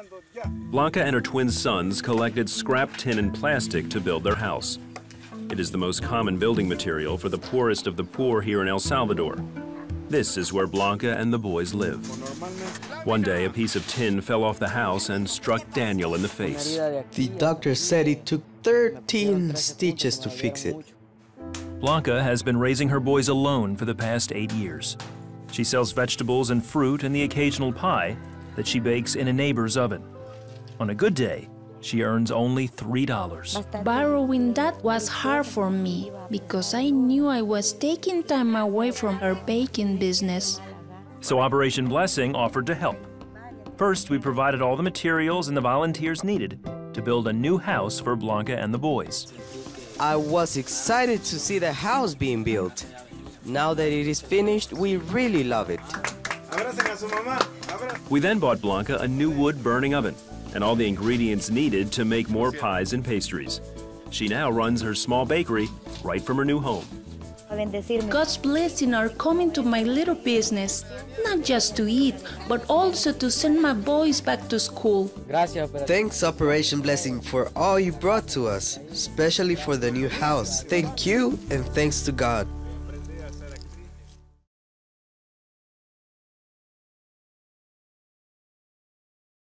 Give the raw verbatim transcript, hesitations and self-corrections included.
Blanca and her twin sons collected scrap tin and plastic to build their house. It is the most common building material for the poorest of the poor here in El Salvador. This is where Blanca and the boys live. One day, a piece of tin fell off the house and struck Daniel in the face. The doctor said it took thirteen stitches to fix it. Blanca has been raising her boys alone for the past eight years. She sells vegetables and fruit and the occasional pie that she bakes in a neighbor's oven. On a good day, she earns only three dollars. Borrowing that was hard for me because I knew I was taking time away from our baking business. So Operation Blessing offered to help. First, we provided all the materials and the volunteers needed to build a new house for Blanca and the boys. I was excited to see the house being built. Now that it is finished, we really love it. We then bought Blanca a new wood-burning oven and all the ingredients needed to make more pies and pastries. She now runs her small bakery right from her new home. God's blessings are coming to my little business, not just to eat, but also to send my boys back to school. Thanks, Operation Blessing, for all you brought to us, especially for the new house. Thank you, and thanks to God.